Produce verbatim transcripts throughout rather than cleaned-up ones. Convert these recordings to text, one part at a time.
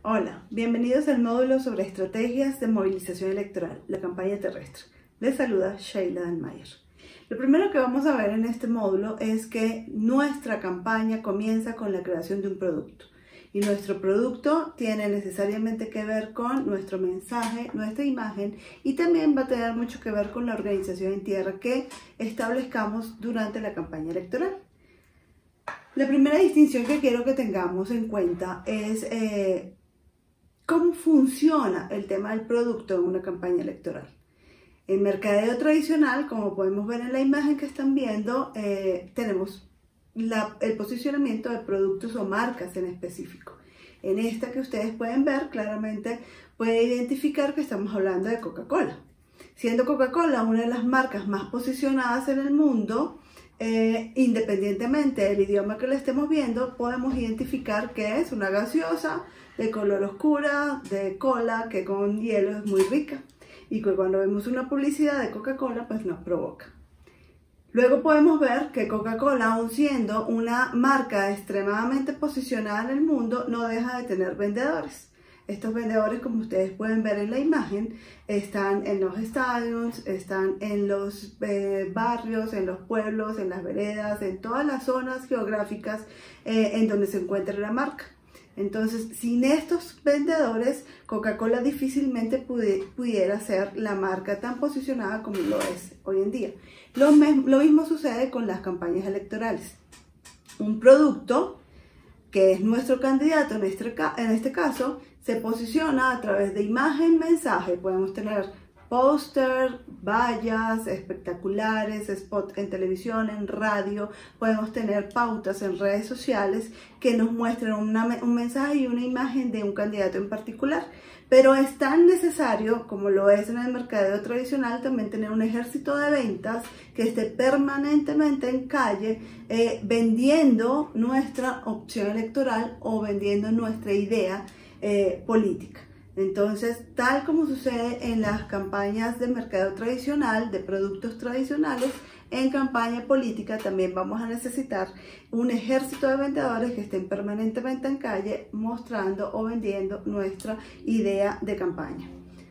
Hola, bienvenidos al módulo sobre estrategias de movilización electoral, la campaña terrestre. Les saluda Sheila Dalmayer. Lo primero que vamos a ver en este módulo es que nuestra campaña comienza con la creación de un producto. Y nuestro producto tiene necesariamente que ver con nuestro mensaje, nuestra imagen, y también va a tener mucho que ver con la organización en tierra que establezcamos durante la campaña electoral. La primera distinción que quiero que tengamos en cuenta es eh, cómo funciona el tema del producto en una campaña electoral. En mercadeo tradicional, como podemos ver en la imagen que están viendo, eh, tenemos la, el posicionamiento de productos o marcas en específico. En esta que ustedes pueden ver, claramente puede identificar que estamos hablando de Coca-Cola. Siendo Coca-Cola una de las marcas más posicionadas en el mundo, Eh, independientemente del idioma que le estemos viendo, podemos identificar que es una gaseosa de color oscura, de cola, que con hielo es muy rica y que cuando vemos una publicidad de Coca-Cola pues nos provoca. Luego podemos ver que Coca-Cola, aun siendo una marca extremadamente posicionada en el mundo, no deja de tener vendedores. Estos vendedores, como ustedes pueden ver en la imagen, están en los estadios, están en los eh, barrios, en los pueblos, en las veredas, en todas las zonas geográficas eh, en donde se encuentra la marca. Entonces, sin estos vendedores, Coca-Cola difícilmente pudiera ser la marca tan posicionada como lo es hoy en día. Lo, lo mismo sucede con las campañas electorales. Un producto que es nuestro candidato en este, en este caso, se posiciona a través de imagen, mensaje. Podemos tener póster, vallas, espectaculares, spot en televisión, en radio. Podemos tener pautas en redes sociales que nos muestran una, un mensaje y una imagen de un candidato en particular. Pero es tan necesario, como lo es en el mercadeo tradicional, también tener un ejército de ventas que esté permanentemente en calle eh, vendiendo nuestra opción electoral o vendiendo nuestra idea eh, política. Entonces, tal como sucede en las campañas de mercadeo tradicional, de productos tradicionales, en campaña política también vamos a necesitar un ejército de vendedores que estén permanentemente en calle mostrando o vendiendo nuestra idea de campaña.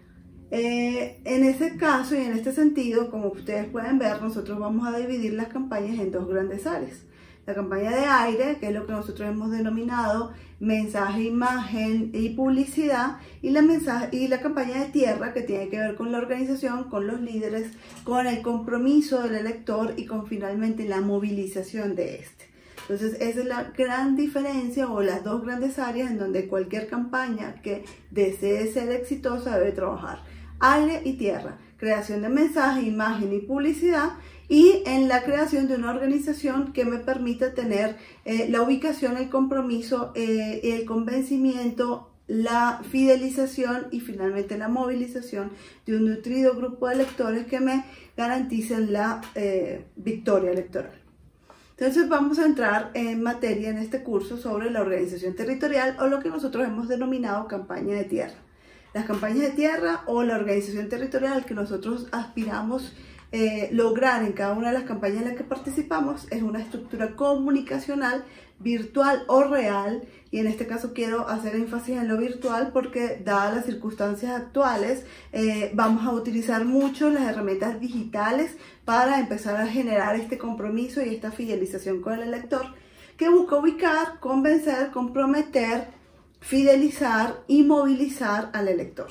Eh, en este caso y en este sentido, como ustedes pueden ver, nosotros vamos a dividir las campañas en dos grandes áreas. La campaña de aire, que es lo que nosotros hemos denominado mensaje, imagen y publicidad, y la, mensaje, y la campaña de tierra, que tiene que ver con la organización, con los líderes, con el compromiso del elector y con finalmente la movilización de este. Entonces esa es la gran diferencia o las dos grandes áreas en donde cualquier campaña que desee ser exitosa debe trabajar. Aire y tierra, creación de mensaje, imagen y publicidad, y en la creación de una organización que me permita tener eh, la ubicación, el compromiso, eh, el convencimiento, la fidelización y finalmente la movilización de un nutrido grupo de electores que me garanticen la eh, victoria electoral. Entonces vamos a entrar en materia en este curso sobre la organización territorial o lo que nosotros hemos denominado campaña de tierra. Las campañas de tierra o la organización territorial que nosotros aspiramos Eh, lograr en cada una de las campañas en las que participamos es una estructura comunicacional virtual o real, y en este caso quiero hacer énfasis en lo virtual porque dadas las circunstancias actuales eh, vamos a utilizar mucho las herramientas digitales para empezar a generar este compromiso y esta fidelización con el elector que busca ubicar, convencer, comprometer, fidelizar y movilizar al elector.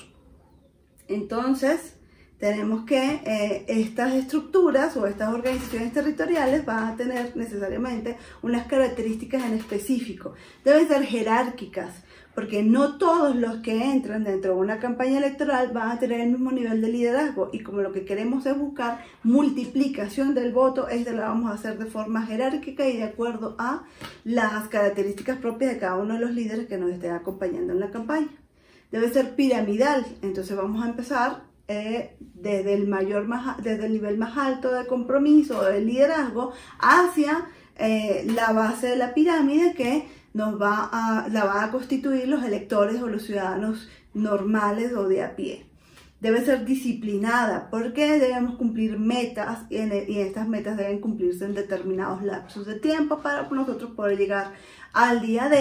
Entonces tenemos que eh, estas estructuras o estas organizaciones territoriales van a tener necesariamente unas características en específico. Deben ser jerárquicas, porque no todos los que entran dentro de una campaña electoral van a tener el mismo nivel de liderazgo, y como lo que queremos es buscar multiplicación del voto, esta la vamos a hacer de forma jerárquica y de acuerdo a las características propias de cada uno de los líderes que nos estén acompañando en la campaña. Debe ser piramidal, entonces vamos a empezar Eh, desde, el mayor más, desde el nivel más alto de compromiso o de liderazgo hacia eh, la base de la pirámide que nos va a, la van a constituir los electores o los ciudadanos normales o de a pie. Debe ser disciplinada porque debemos cumplir metas y, en, y estas metas deben cumplirse en determinados lapsos de tiempo para nosotros poder llegar al día D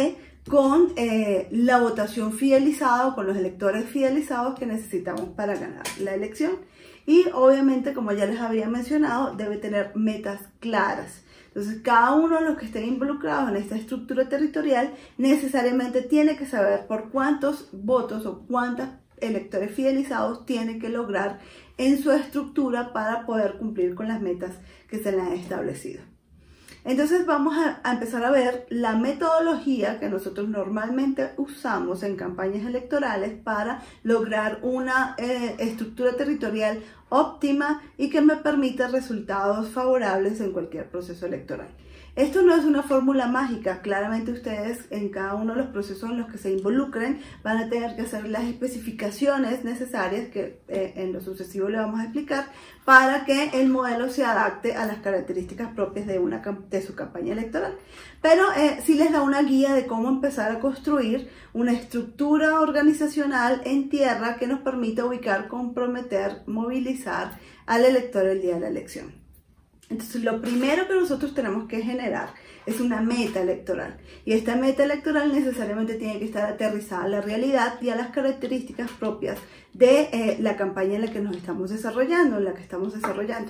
con eh, la votación fidelizada o con los electores fidelizados que necesitamos para ganar la elección. Y obviamente, como ya les había mencionado, debe tener metas claras. Entonces, cada uno de los que estén involucrados en esta estructura territorial necesariamente tiene que saber por cuántos votos o cuántos electores fidelizados tiene que lograr en su estructura para poder cumplir con las metas que se le han establecido. Entonces vamos a, a empezar a ver la metodología que nosotros normalmente usamos en campañas electorales para lograr una eh, estructura territorial óptima y que me permita resultados favorables en cualquier proceso electoral. Esto no es una fórmula mágica, claramente ustedes en cada uno de los procesos en los que se involucren van a tener que hacer las especificaciones necesarias que eh, en lo sucesivo le vamos a explicar para que el modelo se adapte a las características propias de, una, de su campaña electoral. Pero eh, sí les da una guía de cómo empezar a construir una estructura organizacional en tierra que nos permita ubicar, comprometer, movilizar al elector el día de la elección. Entonces, lo primero que nosotros tenemos que generar es una meta electoral. Y esta meta electoral necesariamente tiene que estar aterrizada a la realidad y a las características propias de eh, la campaña en la que nos estamos desarrollando, en la que estamos desarrollando.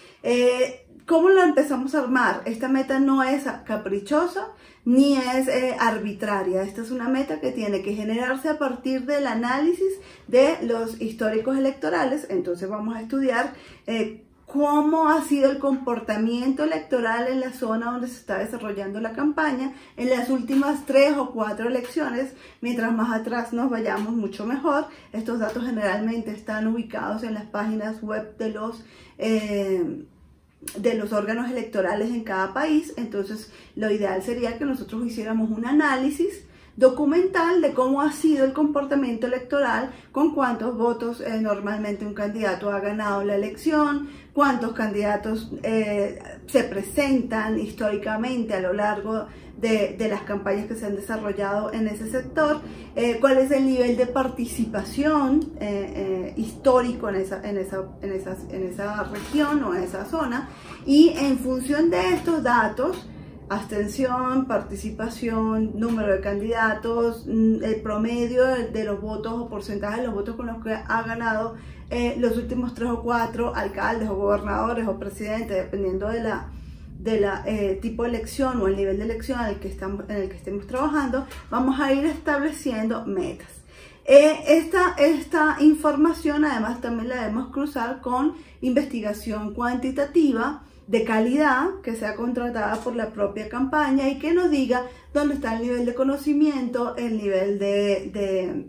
Eh, ¿Cómo la empezamos a armar? Esta meta no es caprichosa ni es eh, arbitraria. Esta es una meta que tiene que generarse a partir del análisis de los históricos electorales. Entonces, vamos a estudiar eh, cómo ha sido el comportamiento electoral en la zona donde se está desarrollando la campaña en las últimas tres o cuatro elecciones. Mientras más atrás nos vayamos, mucho mejor. Estos datos generalmente están ubicados en las páginas web de los, eh, de los órganos electorales en cada país. Entonces, lo ideal sería que nosotros hiciéramos un análisis documental de cómo ha sido el comportamiento electoral, con cuántos votos eh, normalmente un candidato ha ganado la elección, cuántos candidatos eh, se presentan históricamente a lo largo de, de las campañas que se han desarrollado en ese sector, eh, cuál es el nivel de participación eh, eh, histórico en esa, en, esa, en, esas, en esa región o en esa zona, y en función de estos datos, abstención, participación, número de candidatos, el promedio de los votos o porcentaje de los votos con los que ha ganado eh, los últimos tres o cuatro alcaldes o gobernadores o presidentes, dependiendo de la, de la eh, tipo de elección o el nivel de elección en el que estamos, en el que estemos trabajando, vamos a ir estableciendo metas. Eh, esta, esta información además también la debemos cruzar con investigación cuantitativa de calidad que sea contratada por la propia campaña y que nos diga dónde está el nivel de conocimiento, el nivel de, de,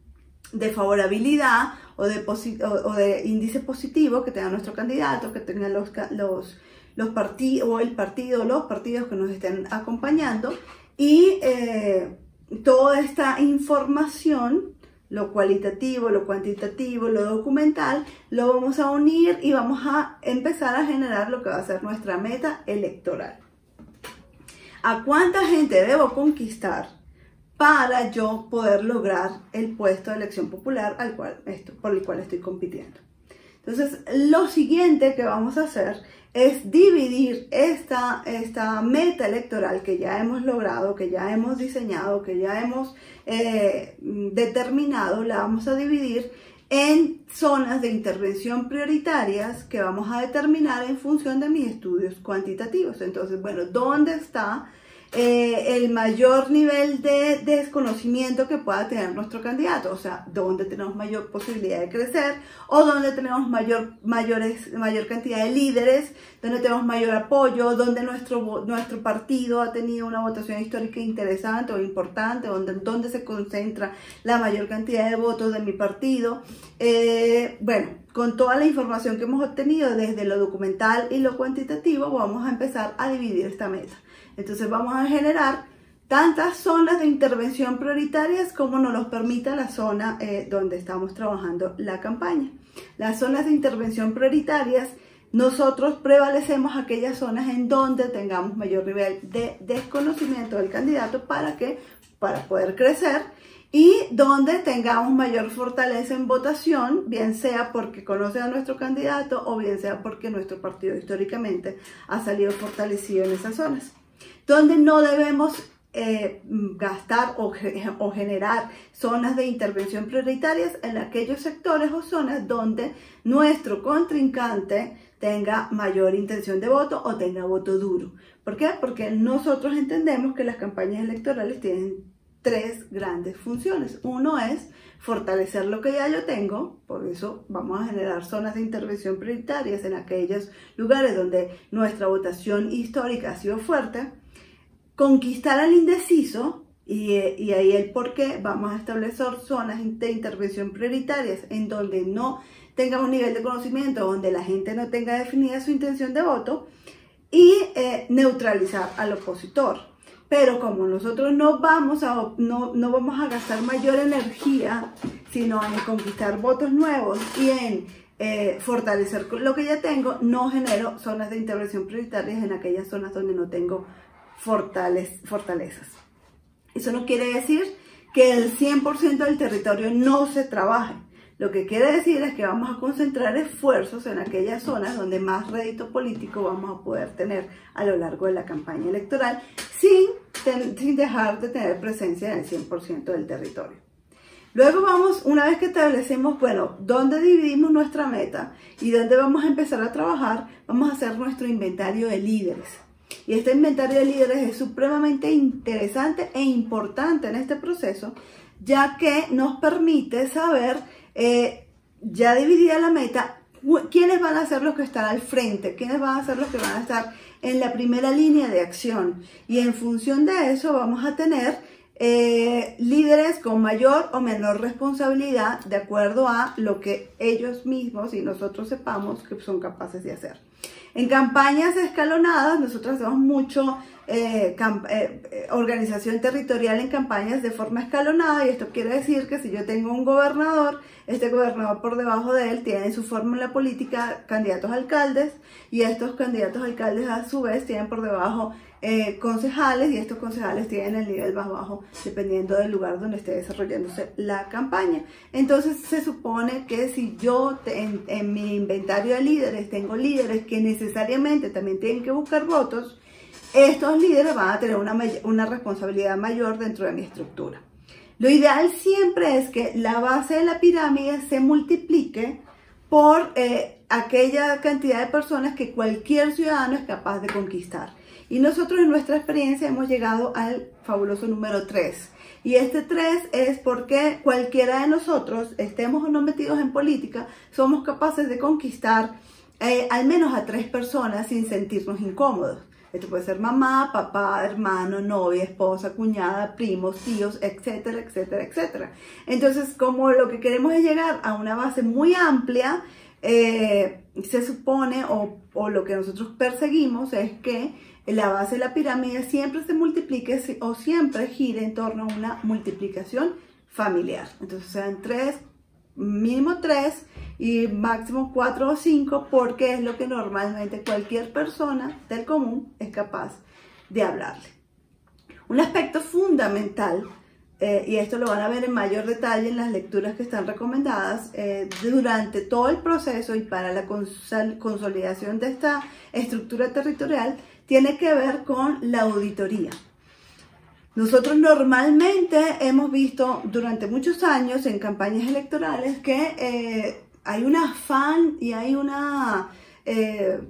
de favorabilidad o de, o, o de índice positivo que tenga nuestro candidato, que tengan los, los, los partidos o el partido, los partidos que nos estén acompañando, y eh, toda esta información, lo cualitativo, lo cuantitativo, lo documental, lo vamos a unir y vamos a empezar a generar lo que va a ser nuestra meta electoral. ¿A cuánta gente debo conquistar para yo poder lograr el puesto de elección popular al cual esto, por el cual estoy compitiendo? Entonces, lo siguiente que vamos a hacer es dividir esta, esta meta electoral que ya hemos logrado, que ya hemos diseñado, que ya hemos eh, determinado, la vamos a dividir en zonas de intervención prioritarias que vamos a determinar en función de mis estudios cuantitativos. Entonces, bueno, ¿dónde está Eh, el mayor nivel de desconocimiento que pueda tener nuestro candidato? O sea, dónde tenemos mayor posibilidad de crecer, o dónde tenemos mayor, mayores, mayor cantidad de líderes, donde tenemos mayor apoyo, donde nuestro, nuestro partido ha tenido una votación histórica interesante o importante, donde, donde se concentra la mayor cantidad de votos de mi partido. Eh, bueno, con toda la información que hemos obtenido desde lo documental y lo cuantitativo, vamos a empezar a dividir esta meta. Entonces vamos a generar tantas zonas de intervención prioritarias como nos los permita la zona eh, donde estamos trabajando la campaña. Las zonas de intervención prioritarias, nosotros prevalecemos aquellas zonas en donde tengamos mayor nivel de desconocimiento del candidato para, que, para poder crecer, y donde tengamos mayor fortaleza en votación, bien sea porque conoce a nuestro candidato o bien sea porque nuestro partido históricamente ha salido fortalecido en esas zonas. Donde no debemos eh, gastar o, o generar zonas de intervención prioritarias en aquellos sectores o zonas donde nuestro contrincante tenga mayor intención de voto o tenga voto duro. ¿Por qué? Porque nosotros entendemos que las campañas electorales tienen tres grandes funciones. Uno es fortalecer lo que ya yo tengo, por eso vamos a generar zonas de intervención prioritarias en aquellos lugares donde nuestra votación histórica ha sido fuerte. Conquistar al indeciso, y, y ahí el por qué vamos a establecer zonas de intervención prioritarias en donde no tenga un nivel de conocimiento, donde la gente no tenga definida su intención de voto, y eh, neutralizar al opositor. Pero como nosotros no vamos, a, no, no vamos a gastar mayor energía, sino en conquistar votos nuevos y en eh, fortalecer lo que ya tengo, no genero zonas de intervención prioritarias en aquellas zonas donde no tengo fortalez, fortalezas. Eso no quiere decir que el cien por ciento del territorio no se trabaje. Lo que quiere decir es que vamos a concentrar esfuerzos en aquellas zonas donde más rédito político vamos a poder tener a lo largo de la campaña electoral sin, ten, sin dejar de tener presencia en el cien por ciento del territorio. Luego vamos, una vez que establecemos, bueno, dónde dividimos nuestra meta y dónde vamos a empezar a trabajar, vamos a hacer nuestro inventario de líderes. Y este inventario de líderes es supremamente interesante e importante en este proceso, ya que nos permite saber, eh, ya dividida la meta, quiénes van a ser los que están al frente, quiénes van a ser los que van a estar en la primera línea de acción. Y en función de eso vamos a tener eh, líderes con mayor o menor responsabilidad de acuerdo a lo que ellos mismos y nosotros sepamos que son capaces de hacer. En campañas escalonadas, nosotros hacemos mucho eh, eh, organización territorial en campañas de forma escalonada, y esto quiere decir que si yo tengo un gobernador, este gobernador por debajo de él tiene en su fórmula política candidatos a alcaldes, y estos candidatos a alcaldes a su vez tienen por debajo eh, concejales, y estos concejales tienen el nivel más bajo dependiendo del lugar donde esté desarrollándose la campaña. Entonces se supone que si yo te, en, en mi inventario de líderes tengo líderes que necesariamente también tienen que buscar votos, estos líderes van a tener una, una responsabilidad mayor dentro de mi estructura. Lo ideal siempre es que la base de la pirámide se multiplique por eh, aquella cantidad de personas que cualquier ciudadano es capaz de conquistar. Y nosotros en nuestra experiencia hemos llegado al fabuloso número tres. Y este tres es porque cualquiera de nosotros, estemos o no metidos en política, somos capaces de conquistar eh, al menos a tres personas sin sentirnos incómodos. Esto puede ser mamá, papá, hermano, novia, esposa, cuñada, primos, tíos, etcétera, etcétera, etcétera. Entonces, como lo que queremos es llegar a una base muy amplia, eh, se supone, o, o lo que nosotros perseguimos es que la base de la pirámide siempre se multiplique o siempre gire en torno a una multiplicación familiar. Entonces, sean tres, mínimo tres y máximo cuatro o cinco, porque es lo que normalmente cualquier persona del común es capaz de hablarle. Un aspecto fundamental, eh, y esto lo van a ver en mayor detalle en las lecturas que están recomendadas, eh, durante todo el proceso y para la consolidación de esta estructura territorial, tiene que ver con la auditoría. Nosotros normalmente hemos visto durante muchos años en campañas electorales que eh, hay un afán y hay una eh,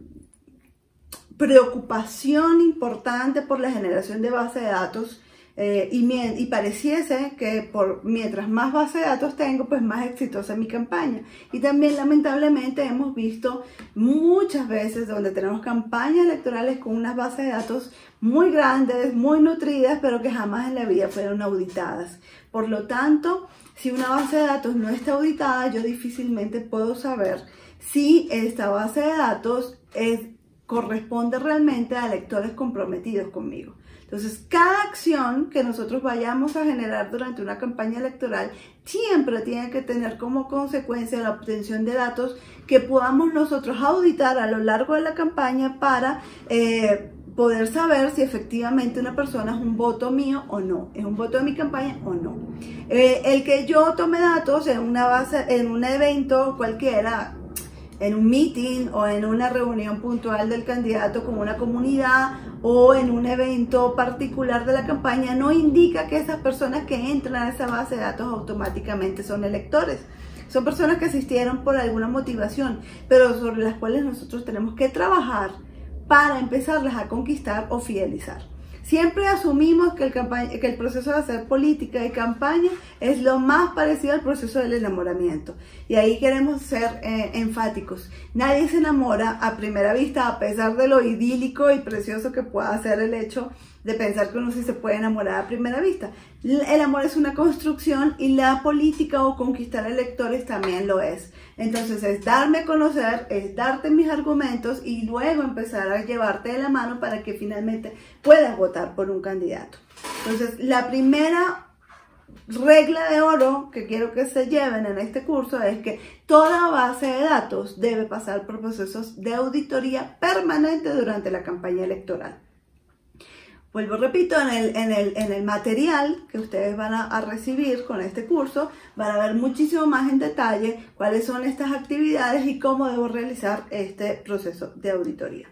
preocupación importante por la generación de base de datos eh, y, y pareciese que por, mientras más base de datos tengo, pues más exitosa mi campaña. Y también lamentablemente hemos visto muchas veces donde tenemos campañas electorales con unas bases de datos muy grandes, muy nutridas, pero que jamás en la vida fueron auditadas. Por lo tanto, si una base de datos no está auditada, yo difícilmente puedo saber si esta base de datos es, corresponde realmente a electores comprometidos conmigo. Entonces, cada acción que nosotros vayamos a generar durante una campaña electoral siempre tiene que tener como consecuencia la obtención de datos que podamos nosotros auditar a lo largo de la campaña para eh, poder saber si efectivamente una persona es un voto mío o no, es un voto de mi campaña o no. Eh, el que yo tome datos en una base, en un evento cualquiera, en un meeting o en una reunión puntual del candidato con una comunidad o en un evento particular de la campaña, no indica que esas personas que entran a esa base de datos automáticamente son electores. Son personas que asistieron por alguna motivación, pero sobre las cuales nosotros tenemos que trabajar para empezarlas a conquistar o fidelizar. Siempre asumimos que el, campaña, que el proceso de hacer política y campaña es lo más parecido al proceso del enamoramiento. Y ahí queremos ser eh, enfáticos. Nadie se enamora a primera vista, a pesar de lo idílico y precioso que pueda ser el hecho de pensar que uno sí se puede enamorar a primera vista. El amor es una construcción y la política o conquistar electores también lo es. Entonces es darme a conocer, es darte mis argumentos y luego empezar a llevarte de la mano para que finalmente puedas votar por un candidato. Entonces la primera regla de oro que quiero que se lleven en este curso es que toda base de datos debe pasar por procesos de auditoría permanente durante la campaña electoral. Vuelvo, repito, en el, en, el, en el material que ustedes van a, a recibir con este curso, van a ver muchísimo más en detalle cuáles son estas actividades y cómo debo realizar este proceso de auditoría.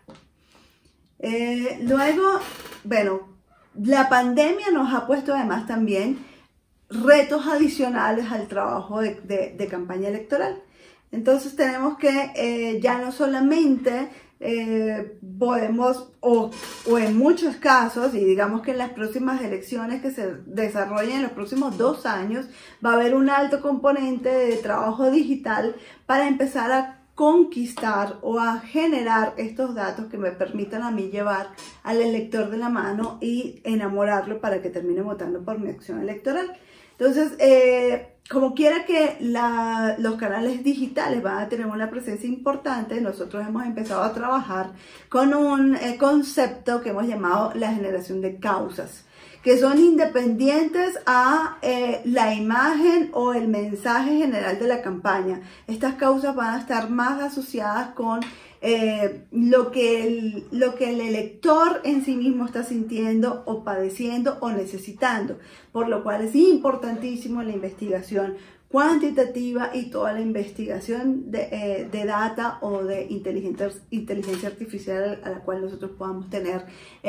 Eh, luego, bueno, la pandemia nos ha puesto además también retos adicionales al trabajo de, de, de campaña electoral. Entonces tenemos que eh, ya no solamente eh, podemos, o, o en muchos casos, y digamos que en las próximas elecciones que se desarrollen en los próximos dos años, va a haber un alto componente de trabajo digital para empezar a conquistar o a generar estos datos que me permitan a mí llevar al elector de la mano y enamorarlo para que termine votando por mi acción electoral. Entonces, eh, como quiera que la, los canales digitales van a tener una presencia importante, nosotros hemos empezado a trabajar con un eh, concepto que hemos llamado la generación de causas, que son independientes a eh, la imagen o el mensaje general de la campaña. Estas causas van a estar más asociadas con eh, lo, que el, lo que el elector en sí mismo está sintiendo o padeciendo o necesitando, por lo cual es importantísimo la investigación cuantitativa y toda la investigación de, eh, de data o de inteligencia, inteligencia artificial a la cual nosotros podamos tener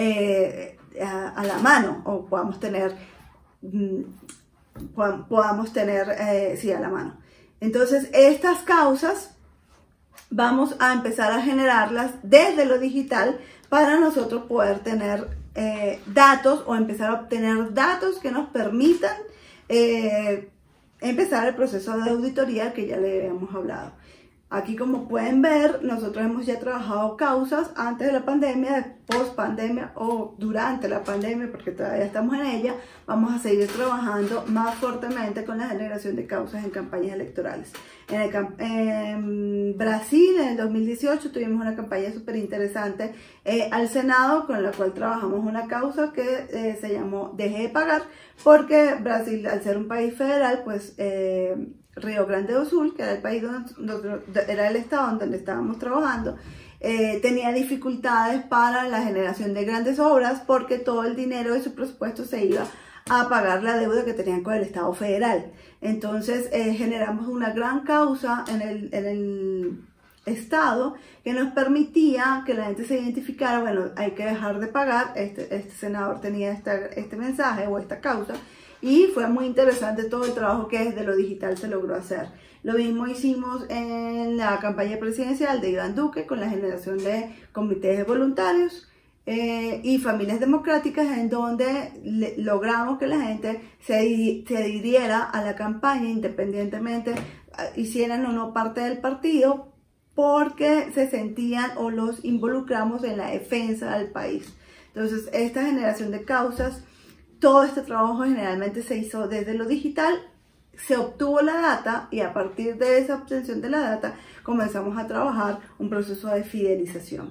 eh, a, a la mano o podamos tener, mm, podamos tener eh, sí, a la mano. Entonces, estas causas vamos a empezar a generarlas desde lo digital para nosotros poder tener eh, datos o empezar a obtener datos que nos permitan eh, empezar el proceso de auditoría que ya le hemos hablado. Aquí, como pueden ver, nosotros hemos ya trabajado causas antes de la pandemia, post pandemia o durante la pandemia, porque todavía estamos en ella. Vamos a seguir trabajando más fuertemente con la generación de causas en campañas electorales. En, el, en Brasil, en el dos mil dieciocho, tuvimos una campaña súper interesante eh, al Senado, con la cual trabajamos una causa que eh, se llamó Deje de Pagar, porque Brasil, al ser un país federal, pues eh, Río Grande do Sul, que era el país donde, donde era el estado donde estábamos trabajando, eh, tenía dificultades para la generación de grandes obras porque todo el dinero de su presupuesto se iba a pagar la deuda que tenían con el Estado federal. Entonces eh, generamos una gran causa en el, en el Estado que nos permitía que la gente se identificara, bueno, hay que dejar de pagar, este, este senador tenía esta, este mensaje o esta causa. Y fue muy interesante todo el trabajo que desde lo digital se logró hacer. Lo mismo hicimos en la campaña presidencial de Iván Duque con la generación de comités de voluntarios eh, y familias democráticas, en donde le, logramos que la gente se, se adhiriera a la campaña independientemente, hicieran o no parte del partido, porque se sentían o los involucramos en la defensa del país. Entonces, esta generación de causas, todo este trabajo generalmente se hizo desde lo digital, se obtuvo la data y a partir de esa obtención de la data comenzamos a trabajar un proceso de fidelización.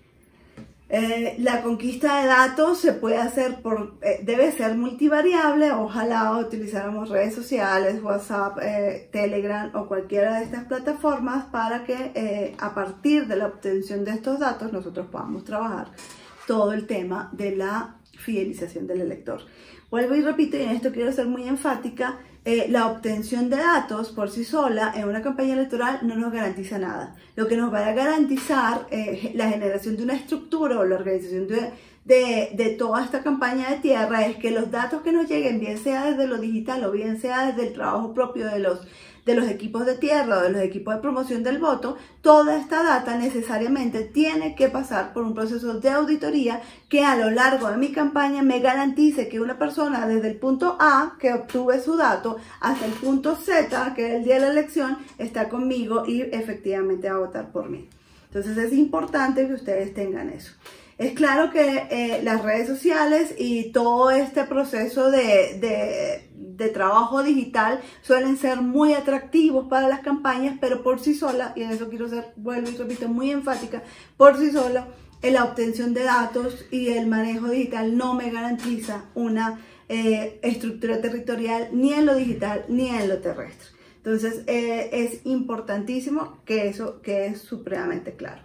Eh, la conquista de datos se puede hacer por, eh, debe ser multivariable. Ojalá utilizáramos redes sociales, WhatsApp, eh, Telegram o cualquiera de estas plataformas para que eh, a partir de la obtención de estos datos nosotros podamos trabajar todo el tema de la fidelización del elector. Vuelvo y repito, y en esto quiero ser muy enfática, eh, la obtención de datos por sí sola en una campaña electoral no nos garantiza nada. Lo que nos va a garantizar eh, la generación de una estructura o la organización de, de, de toda esta campaña de tierra es que los datos que nos lleguen, bien sea desde lo digital o bien sea desde el trabajo propio de los de los equipos de tierra o de los equipos de promoción del voto, toda esta data necesariamente tiene que pasar por un proceso de auditoría que a lo largo de mi campaña me garantice que una persona desde el punto A, que obtuve su dato, hasta el punto Z, que es el día de la elección, está conmigo y efectivamente va a votar por mí. Entonces es importante que ustedes tengan eso. Es claro que eh, las redes sociales y todo este proceso de, de, de trabajo digital suelen ser muy atractivos para las campañas, pero por sí sola, y en eso quiero ser, vuelvo y repito, muy enfática, por sí sola, en la obtención de datos y el manejo digital no me garantiza una eh, estructura territorial ni en lo digital ni en lo terrestre. Entonces eh, es importantísimo que eso quede supremamente claro.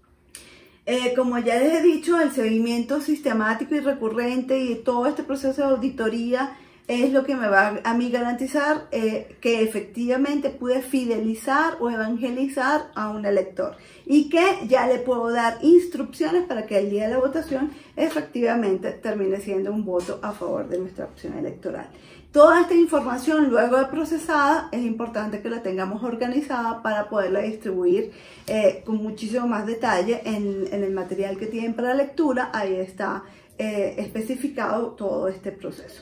Eh, como ya les he dicho, el seguimiento sistemático y recurrente y todo este proceso de auditoría es lo que me va a mí garantizar eh, que efectivamente pude fidelizar o evangelizar a un elector y que ya le puedo dar instrucciones para que el día de la votación efectivamente termine siendo un voto a favor de nuestra opción electoral. Toda esta información luego de procesada es importante que la tengamos organizada para poderla distribuir eh, con muchísimo más detalle en, en el material que tienen para lectura. Ahí está eh, especificado todo este proceso.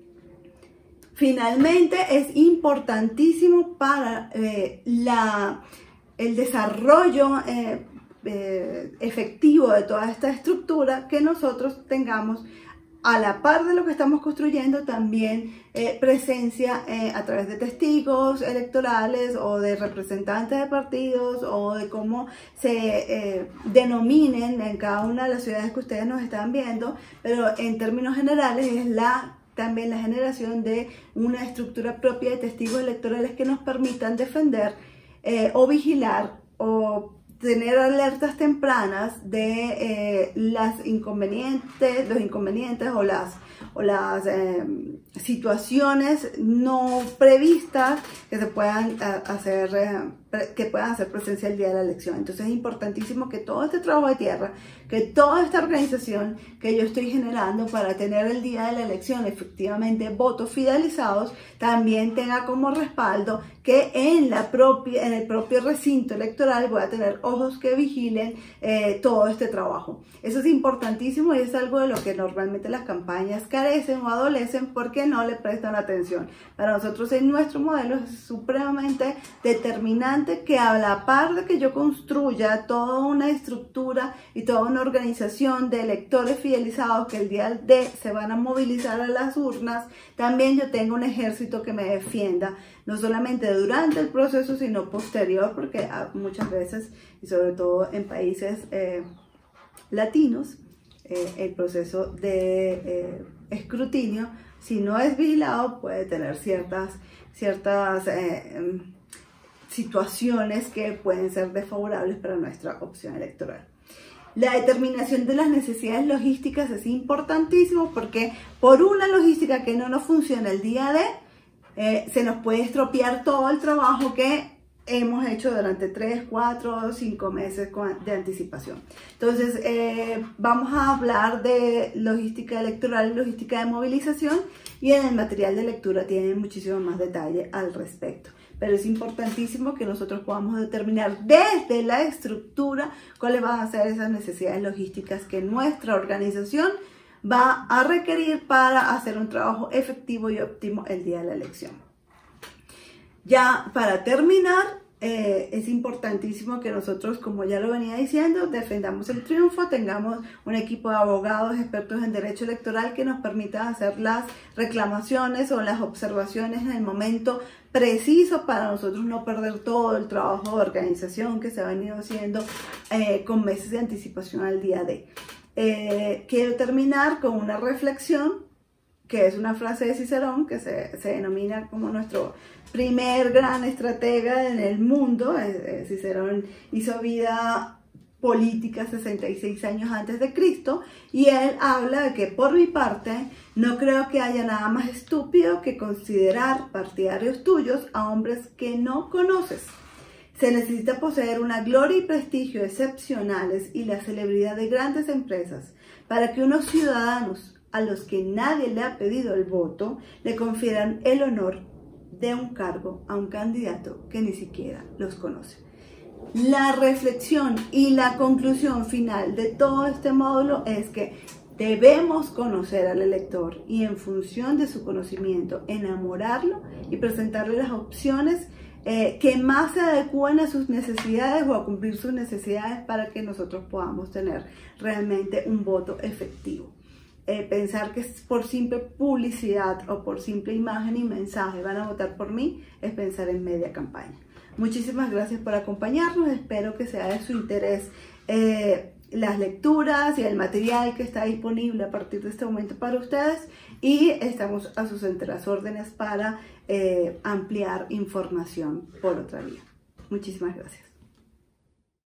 Finalmente es importantísimo para eh, la, el desarrollo eh, eh, efectivo de toda esta estructura que nosotros tengamos a la par de lo que estamos construyendo también eh, presencia eh, a través de testigos electorales o de representantes de partidos o de cómo se eh, denominen en cada una de las ciudades que ustedes nos están viendo, pero en términos generales es la, también la generación de una estructura propia de testigos electorales que nos permitan defender eh, o vigilar o tener alertas tempranas de eh, las inconvenientes, los inconvenientes o las, o las eh, situaciones no previstas que se puedan eh, hacer, eh, que puedan hacer presencia el día de la elección. Entonces es importantísimo que todo este trabajo de tierra, que toda esta organización que yo estoy generando para tener el día de la elección efectivamente votos fidelizados, también tenga como respaldo que en, la propia, en el propio recinto electoral voy a tener ojos que vigilen eh, todo este trabajo. Eso es importantísimo y es algo de lo que normalmente las campañas carecen o adolecen porque no le prestan atención. Para nosotros en nuestro modelo es supremamente determinante que a la par de que yo construya toda una estructura y toda una organización de electores fidelizados que el día de se van a movilizar a las urnas, también yo tengo un ejército que me defienda, no solamente durante el proceso, sino posterior, porque muchas veces, y sobre todo en países eh, latinos, eh, el proceso de eh, escrutinio, si no es vigilado, puede tener ciertas, ciertas eh, situaciones que pueden ser desfavorables para nuestra opción electoral. La determinación de las necesidades logísticas es importantísimo porque por una logística que no nos funciona el día de, eh, se nos puede estropear todo el trabajo que hemos hecho durante tres, cuatro, cinco meses de anticipación. Entonces, eh, vamos a hablar de logística electoral y logística de movilización y en el material de lectura tienen muchísimo más detalle al respecto. Pero es importantísimo que nosotros podamos determinar desde la estructura cuáles van a ser esas necesidades logísticas que nuestra organización va a requerir para hacer un trabajo efectivo y óptimo el día de la elección. Ya para terminar, eh, es importantísimo que nosotros, como ya lo venía diciendo, defendamos el triunfo, tengamos un equipo de abogados expertos en derecho electoral que nos permita hacer las reclamaciones o las observaciones en el momento preciso para nosotros no perder todo el trabajo de organización que se ha venido haciendo eh, con meses de anticipación al día de. Eh, quiero terminar con una reflexión que es una frase de Cicerón que se, se denomina como nuestro primer gran estratega en el mundo. Eh, Cicerón hizo vida política sesenta y seis años antes de Cristo, y él habla de que por mi parte no creo que haya nada más estúpido que considerar partidarios tuyos a hombres que no conoces. Se necesita poseer una gloria y prestigio excepcionales y la celebridad de grandes empresas para que unos ciudadanos a los que nadie le ha pedido el voto le confieran el honor de un cargo a un candidato que ni siquiera los conoce. La reflexión y la conclusión final de todo este módulo es que debemos conocer al elector y en función de su conocimiento enamorarlo y presentarle las opciones eh, que más se adecúen a sus necesidades o a cumplir sus necesidades para que nosotros podamos tener realmente un voto efectivo. Eh, pensar que por simple publicidad o por simple imagen y mensaje van a votar por mí es pensar en media campaña. Muchísimas gracias por acompañarnos, espero que sea de su interés eh, las lecturas y el material que está disponible a partir de este momento para ustedes, y estamos a sus enteras órdenes para eh, ampliar información por otra vía. Muchísimas gracias.